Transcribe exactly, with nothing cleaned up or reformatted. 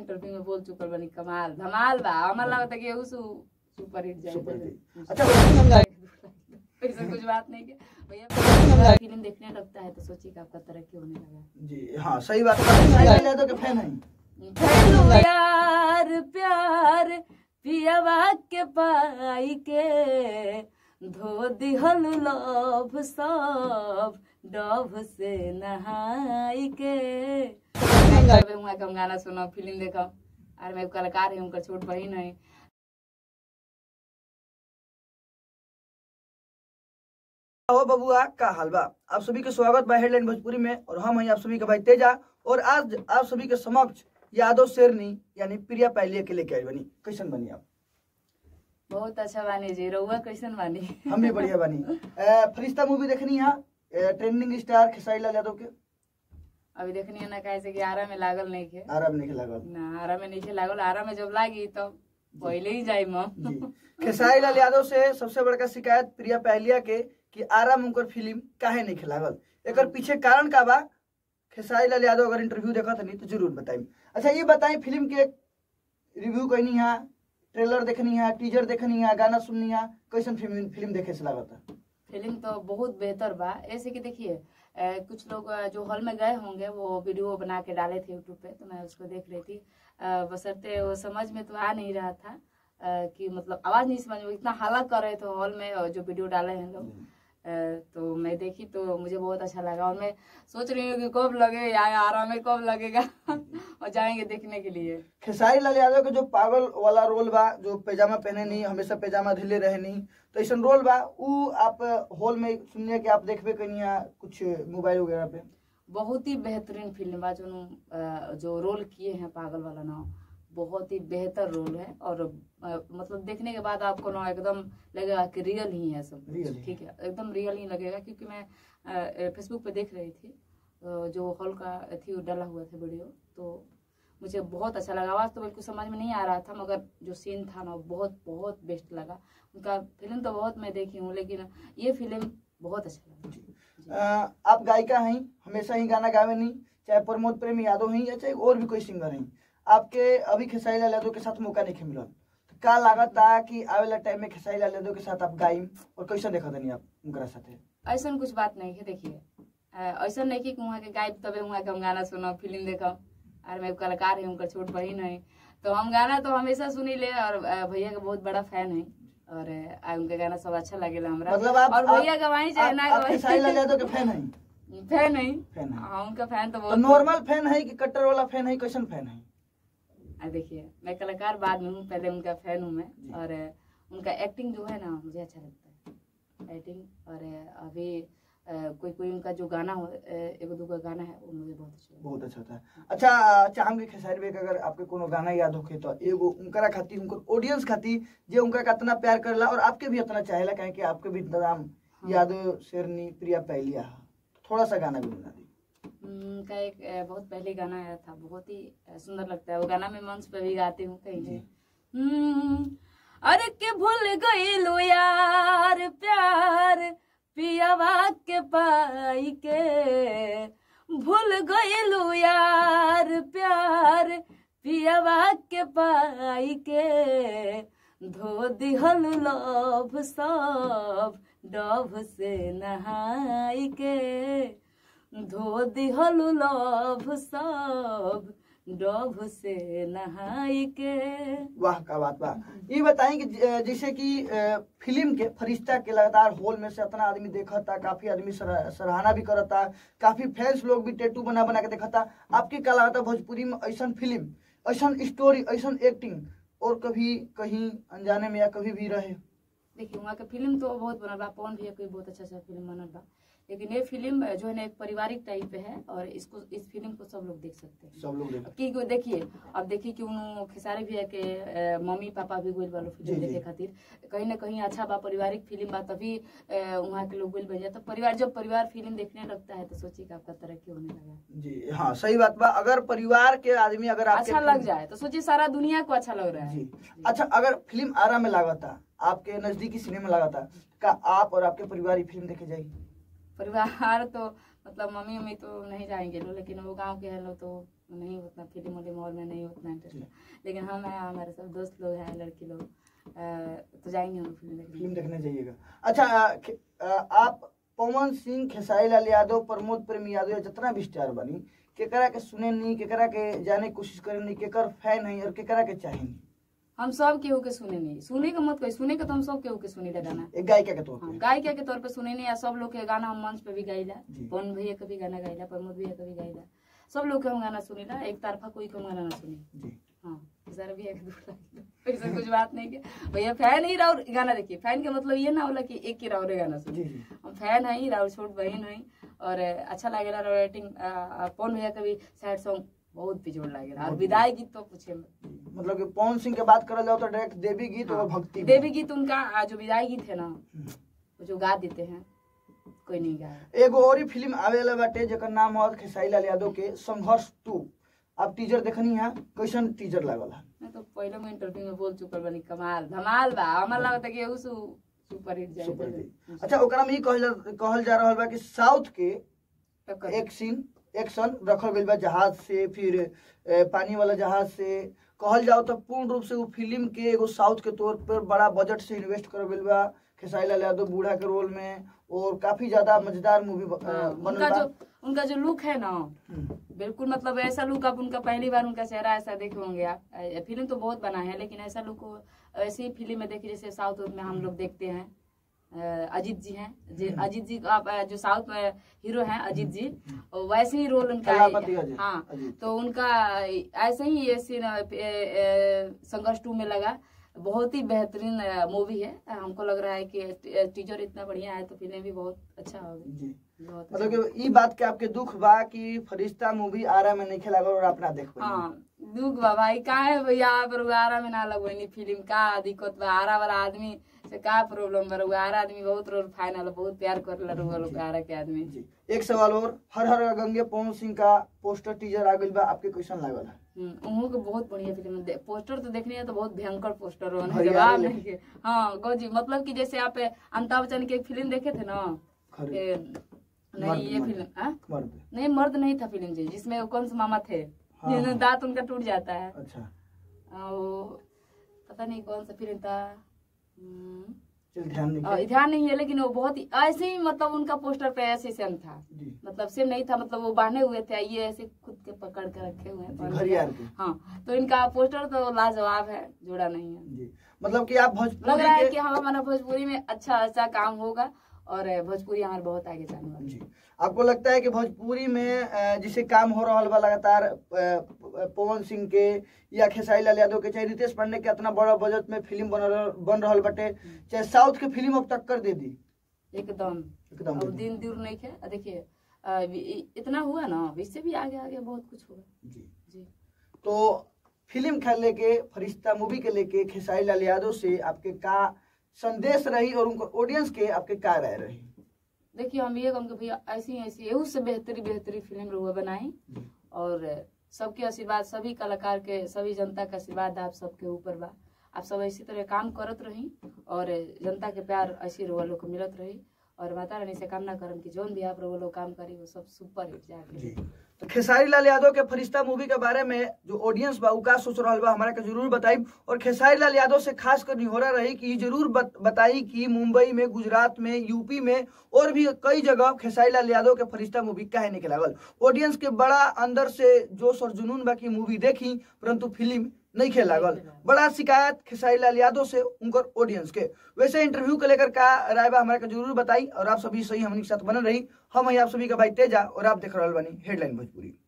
Interview में बोल चुकल बनी कमाल धमाल बा हमार लगता है कि उ सुपर हिट जाए। अच्छा ऐसा कुछ बात नहीं है भैया, फिल्म देखने लगता है तो सोचिए कि आपका तरक्की होने लगा जी। हाँ सही बात है, तो के फैन है यार प्यार पियावा के पाई के धो दिहल लव सब डब से नहाई के। हम गाना सुनो फिल्म देखो और मैं कलाकार है उनका छोट बहन है। हो बबुआ का हलवा, आप सभी का स्वागत बा हेडलाइन भोजपुरी में और हम हैं आप सभी का भाई तेजा। और आज आप सभी के समक्ष यादव शेरनी यानी प्रिया पायलिया के लेके आई बनी। कैसन बनी आप? बहुत अच्छा बानी जी, रउआ कैसन बानी? हम भी बढ़िया बानी। फरिश्ता मूवी देखनी है, ट्रेंडिंग स्टार खेसारी लाल यादव के अभी देखनी है ना, कैसे कि आरा में लागल नहीं के आरा में नहीं लागल ना, आरा में नहीं लागल, आरा में जब लागी तो पहले ही जाई म खेसारी लाल यादव से सबसे बड़का शिकायत प्रिया पायलिया के कि आरा में उनकर फिल्म काहे नहीं लागल। एकर पीछे कारण का बा? खेसारी लाल यादव अगर इंटरव्यू देखा था नहीं तो जरूर बताई। अच्छा ये बताई, फिल्म के रिव्यू कहनी है, ट्रेलर देखनी है, टीजर देखनी है, गाना सुननी है, कैसन फिल्म फिल्म देखे से लागत? फिल्म तो बहुत बेहतर बा। ऐसे कि देखिए कुछ लोग जो हॉल में गए होंगे वो वीडियो बना के डाले थे यूट्यूब पे, तो मैं उसको देख रही थी। बशर्ते वो समझ में तो आ नहीं रहा था आ, कि मतलब आवाज नहीं समझ में, इतना हल्ला कर रहे थे हॉल में और जो वीडियो डाले हैं लोग। तो मैं देखी तो मुझे बहुत अच्छा लगा और मैं सोच रही हूँ कि कब लगे या आरा में कब लगेगा और जाएंगे देखने के लिए। खेसारी लाल यादव के जो पागल वाला रोल बा, जो पैजामा पहने नहीं, हमेशा पैजामा ढीले रहे नहीं, तो ऐसा रोल बा उ आप हॉल में सुनिए कि आप देखबे कनिया कुछ मोबाइल वगैरह पे। बहुत ही बेहतरीन फिल्म बा जो जो रोल किए हैं पागल वाला ना, बहुत ही बेहतर रोल है और आ, मतलब देखने के बाद आपको ना एकदम लगेगा कि रियल ही है सब, ठीक है, एकदम रियल ही लगेगा। क्योंकि मैं फेसबुक पे देख रही थी जो हॉल का थी डाला हुआ था वीडियो, तो मुझे बहुत अच्छा लगा। आवाज़ तो बिल्कुल समझ में नहीं आ रहा था मगर जो सीन था ना बहुत बहुत बेस्ट लगा। उनका फिल्म तो बहुत मैं देखी हूँ लेकिन ये फिल्म बहुत अच्छा लगा। आप गायिका हैं, हमेशा ही गाना गावे नहीं, चाहे प्रमोद प्रेम यादव हैं या चाहे और भी कोई सिंगर हैं, आपके अभी खेसारी लाल यादव के साथ मौका नहीं मिला, तो का लागत था कि आवेला टाइम में खेसारी लाल यादव के साथ आप गायम और कैसा देखा था नहीं आप उनका साथ? ऐसा कुछ बात नहीं है। देखिए ऐसा नहीं कि वहाँ के गायब तबे वहाँ के हम गाना सुनो फिल्म देखो और मैं कलाकार है उनका छोट बहन है, तो हम गाना तो हमेशा सुनी ले और भैया का बहुत बड़ा फैन है और उनका गाना सब अच्छा लगेला हमरा। मतलब आप, और भैया गवाही चाहे ना गवाही खेसारी लाल यादव के फैन है? फैन है, फैन है। हाँ उनका फैन तो बहुत। नॉर्मल फैन है कि कट्टर वाला फैन है, कैसन फैन है? देखिए मैं कलाकार बाद में हूँ, पहले उनका फैन हूँ मैं और उनका एक्टिंग जो है ना मुझे अच्छा लगता है एक्टिंग। और अभी आ, कोई कोई उनका जो गाना हो एक दो का गाना है वो मुझे बहुत अच्छा बहुत अच्छा था। अच्छा चाहूंगी खेसारी भाई अगर आपके कोनो गाना याद होखे तो एगो उनकरा खातिर उनकर ऑडियंस खातिर जे उनका कितना प्यार करला और आपके भी इतना चाहेला कहे कि आपके भी नाम हाँ। यादव शेरनी प्रिया पायलिया, थोड़ा सा गाना भी बना दी। उनका एक बहुत पहले गाना आया था, बहुत ही सुंदर लगता है वो गाना, मैं मंच पे भी गाती हूँ कहीं। अरे के भूल गई लो यार प्यार पियावा के पाई के, भूल गई लो यार प्यार पियावा के पाई के, धो दिहल लव सब डब से नहाई के, धो दिहल लव सब डब से नहाई के। वाह का बात बा। ये बताएं कि जैसे कि फिल्म के फरिश्ता के लगातार हॉल में से इतना आदमी देखा था, काफी आदमी सराहना भी करता, काफी फैंस लोग भी टैटू बना बना के देखा था, आपकी क्या लगता भोजपुरी में ऐसा फिल्म, ऐसा स्टोरी, ऐसा एक्टिंग और कभी कहीं अनजाने में या कभी भी रहे? देखिए वहाँ का फिल्म तो बहुत बनल बा, पवन भैया कोई बहुत अच्छा अच्छा फिल्म बनल बा, लेकिन ये फिल्म जो है ना एक पारिवारिक टाइप पे है और इसको इस फिल्म को सब लोग देख सकते हैं। सब लोग देख कि देखिए अब देखिए कि उन खेसारी भैया के मम्मी पापा भी गोल वालों फिल्म देखे खातिर कहीं ना कहीं अच्छा बा, पारिवारिक फिल्म बा, तभी वहाँ के लोग गोल बन जाता। परिवार जब परिवार फिल्म देखने लगता है तो सोचिए कि आपका तरक्की होने लगा। जी हाँ सही बात बा। अगर परिवार के आदमी अगर अच्छा लग जाए तो सोचिए सारा दुनिया को अच्छा लग रहा है। जी। अच्छा अगर फिल्म आरा में लगा था, आपके नजदीकी सिनेमा लगा था, क्या आप और आपके परिवार फिल्म देखे जाएगी? परिवार तो मतलब मम्मी मम्मी तो नहीं जाएंगे लोग, लेकिन वो गांव के हैं लोग तो नहीं उतना फिल्म वाले मॉल में नहीं उतना इंटरेस्ट है, लेकिन हम हैं, हमारे सब दोस्त लोग हैं, लड़की लोग, तो जाएंगे हम फिल्म देखने। फिल्म देखने जाइएगा। अच्छा, आप पवन सिंह, खेसारी लाल यादव, प्रमोद प्रेम यादव या जितना भी स्टार बनी, केकरा के सुने नहीं, केकरा के जाने की कोशिश करे नहीं, केकर फैन नहीं और केकरा के चाहे नहीं? हम सब केहू के सुने नहीं, सुने का मत कोई सुने का, तो हम सब केहू के सुनी गाना, एक गायिका के तौर पे, गायिका के तौर पे सुने नहीं। सब लोग के गाना हम मंच पे भी गाइला, पवन भैया का भी गाना गाइला, प्रमोद भैया का भी गाइला, सब लोग के हम गाना सुनीला, एक तरफा कोई कम गाना ना सुनी। हाँ, सर भी एक दूर ऐसा कुछ बात नहीं के भैया फैन ही राउर गाना देखिए, फैन के मतलब ये ना होला कि एक ही राउर गाना सुनी, हम फैन है, राउर छोट बहन है, और अच्छा लगेला रेटिंग। पवन भैया का भी सैड सॉन्ग बहुत बिजोड़ लगेला, और विदाई गीत तो पूछे मतलब कि पवन सिंह के बात करल जाओ तो डायरेक्ट देवी गीत और भक्ति, देवी गीत उनका जो विदाई गीत है ना, जो गा देते हैं, कोई नहीं गाया। एगो और ही फिल्म आवे वाला बाटे जेकर नाम है खेसारी लाल यादव के संघर्ष टू, आप टीजर देखनी है, कैसन टीजर लागल है? मैं तो पहले में इंटरव्यू में बोल चुकल बनी, कमाल धमाल बा, हमरा लगता कि एहू सुपर हिट जाए। अच्छा, ओकरा में ई कहल जा कहल जा रहल बा कि साउथ के एक सीन एक्शन रखल गइल बा, जहाज से, फिर ए, पानी वाला जहाज से, कहल जाओ तो पूर्ण रूप से वो फिल्म के एगो साउथ के तौर पर बड़ा बजट से इन्वेस्ट करल गइल बा खेसारी लाल यादव बूढ़ा के रोल में, और काफी ज्यादा मजेदार मूवी उनका जो उनका जो लुक है ना, बिल्कुल मतलब ऐसा लुक, आप उनका पहली बार उनका चेहरा ऐसा देखे होंगे आप, फिल्म तो बहुत बना है, लेकिन ऐसा लुक ऐसी ही फिल्म में देखिए जैसे साउथ में हम लोग देखते हैं। अजीत जी हैं, अजीत जी आप जो साउथ में हीरो हैं अजीत जी, वैसे ही रोल उनका है। हाँ, तो उनका ऐसे ही ये सीन संघर्ष टू में लगा, बहुत ही बेहतरीन मूवी है। हमको लग रहा है कि टीजर इतना बढ़िया है तो फिल्म भी बहुत अच्छा होगी। मतलब कि ई बात के आपके दुख बा कि फरिश्ता मूवी आरा में नहीं खेला और अपना देख पाई? हाँ, दुख बा भाई, का है भैया पर आरा में ना लगवानी फिल्म, का दिक्कत बा? आरा वाला आदमी से का प्रॉब्लम बा? आरा आदमी बहुत रोल फाइनल बहुत प्यार कर ला आरा के आदमी जी। एक सवाल और, हर हर गंगे पवन सिंह का पोस्टर टीजर आ गइल बा, आपके क्वेश्चन लागल है? उन्हों को बहुत बढ़िया फिल्म, पोस्टर तो देखने है तो बहुत भयंकर पोस्टर हो, जवाब नहीं है। हाँ गोजी, मतलब कि जैसे आप अमिताभ बच्चन की एक फिल्म देखे थे ना, नहीं ये फिल्म नहीं मर्द नहीं था फिल्म जी, जिसमें कौन से मामा थे जिन्हें दांत उनका टूट जाता है। अच्छा, पता नहीं कौन सा फिल्म था, ध्यान नहीं ध्यान नहीं है, लेकिन वो बहुत ही ऐसे ही मतलब उनका पोस्टर पे ऐसे सेम था, मतलब सेम नहीं था, मतलब वो बांधे हुए थे, ये ऐसे खुद के पकड़ के रखे हुए हैं। हाँ, तो इनका पोस्टर तो लाजवाब है, जोड़ा नहीं है। मतलब कि आप भोजपुरी लग रहा है कि हाँ हमारा भोजपुरी में अच्छा अच्छा काम होगा और भोजपुरी हमारे बहुत आगे जाने वाली जी। आपको लगता है कि भोजपुरी में जिसे काम हो रहा है लगातार पवन सिंह के या खेसारी लाल यादव के, चाहे रितेश पांडे के इतना बड़ा बजट में फिल्म बन बन रहा बटे, चाहे साउथ के फिल्म अब टक्कर दे दी एकदम एकदम अब दिन दूर नहीं है। देखिए इतना हुआ ना, इससे भी आगे आगे बहुत कुछ होगा जी जी। तो फिल्म खेल लेके फरिश्ता मूवी के लेके खेसारी लाल यादव से आपके का संदेश रही और उनको ऑडियंस के आपके क्या राय रही? देखिए हम ये कहूँगे भैया ऐसी ऐसी एहू से बेहतरी बेहतरी फिल्म रुआ बनाई, और सबके आशीर्वाद, सभी कलाकार के, सभी जनता का आशीर्वाद आप सबके ऊपर बा। आप सब इसी तरह काम करत रही और जनता के प्यार ऐसी रुआ लोग को मिलत रही, और माता रानी से कामना करम कि जोन भी आप रुआ लोग काम करी वो सब सुपर हिट जाए। तो खेसारी लाल यादव के फरिश्ता मूवी के बारे में जो ऑडियंस बा का सोच रहा बा हमारा के जरूर बताई, और खेसारी लाल यादव से खास कर निहोरा रही कि जरूर बत, बताई कि मुंबई में, गुजरात में, यूपी में और भी कई जगह खेसारी लाल यादव के फरिश्ता मूवी काहे नहीं लागल। ऑडियंस के बड़ा अंदर से जोश और जुनून बा की मूवी देखी परंतु फिल्म नहीं खेल लागल, बड़ा शिकायत खेसारी लाल यादव से उनकर ऑडियंस के। वैसे इंटरव्यू को लेकर का राय बा हमारा के जरूर बताई, और आप सभी सही हमनी के साथ बने रही। हम हैं आप सभी का भाई तेजा और आप देख रहे बानी हेडलाइन भोजपुरी।